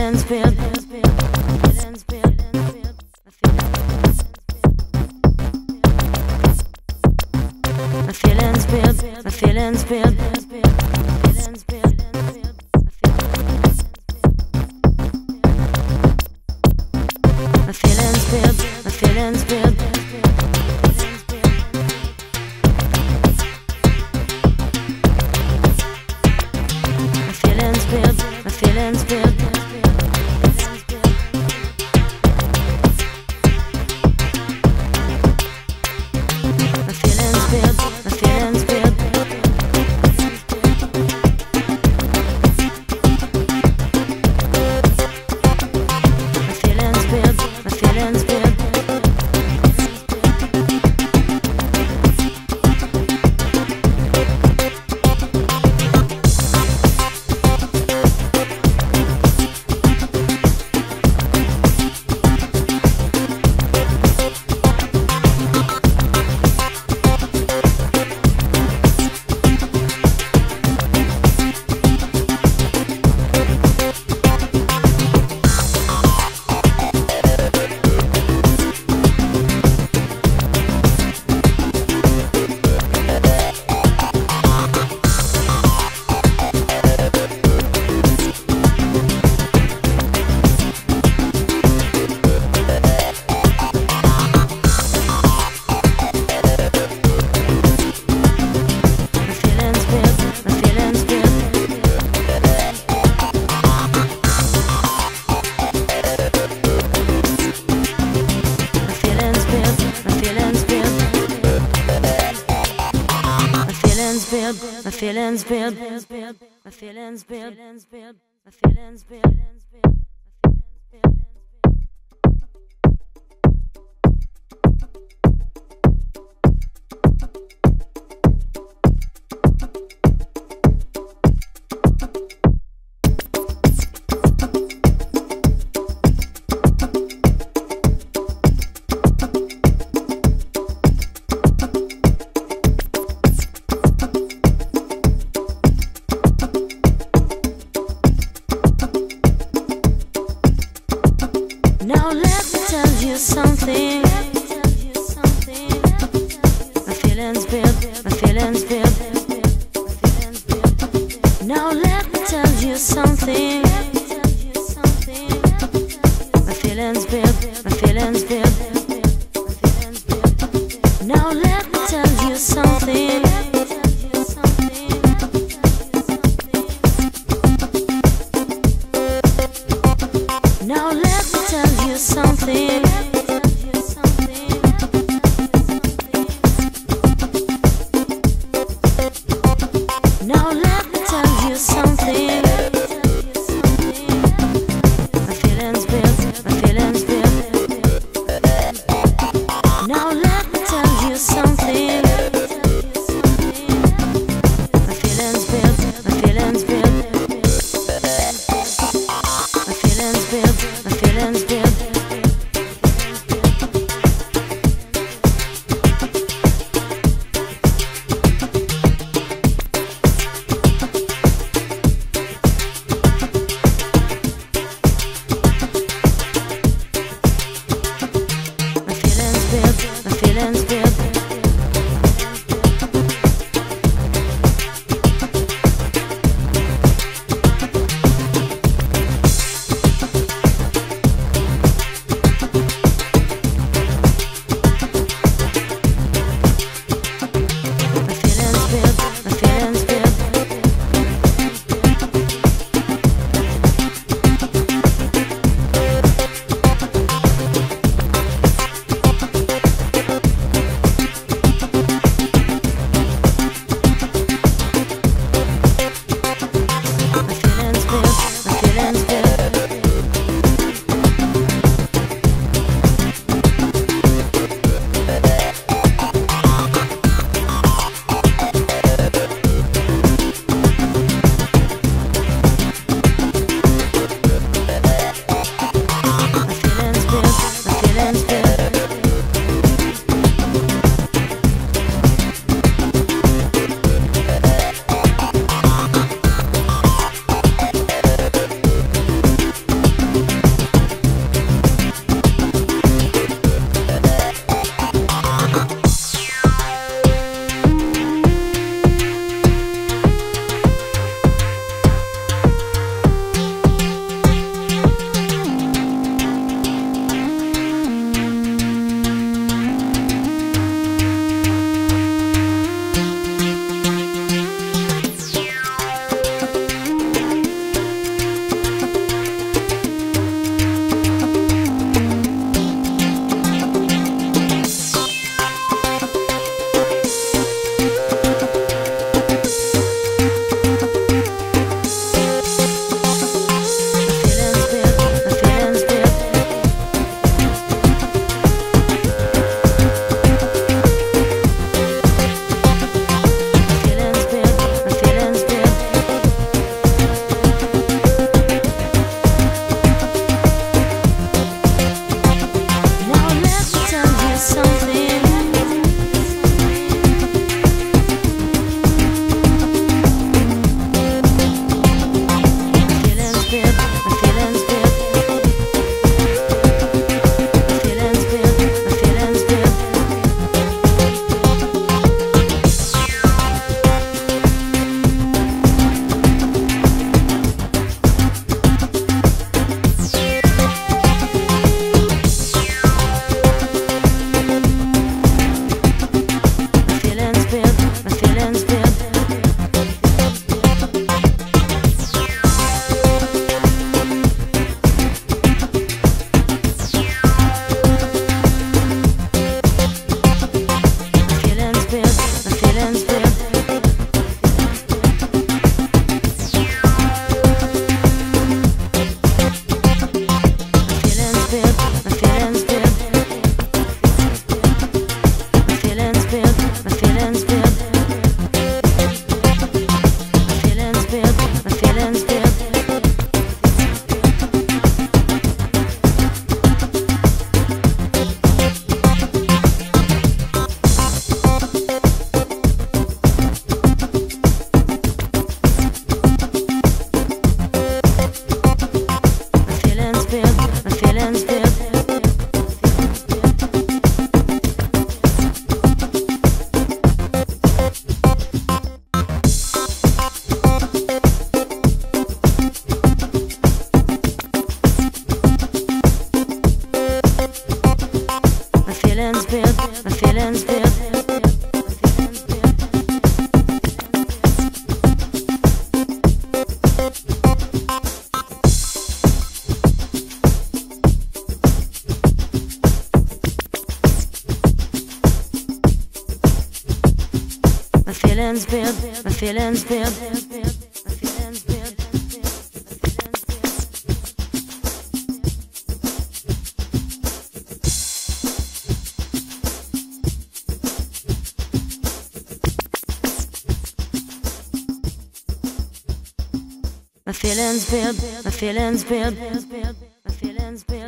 feelings build. My feelings build. My feelings build. My feelings build. My feelings build. My feelings build. My feelings build. My feelings build. My feelings build. My feelings build. My feelings build. My feelings build. My feelings build. My feelings build. Now let me tell you something. My feelings build. My feelings build. Now let me tell you something. My feelings build. My feelings build. Now let me tell you something. Now let me tell you something. Now let me tell you something. My feelings build. My feelings build. Now let me tell you something. My feelings build. My feelings build. My feelings build. My feelings build. feelings bad. My feelings bad, my feelings bad. My feelings bad, my feelings bad. My feelings bad. My feelings bad, my feelings bad, my feelings bad.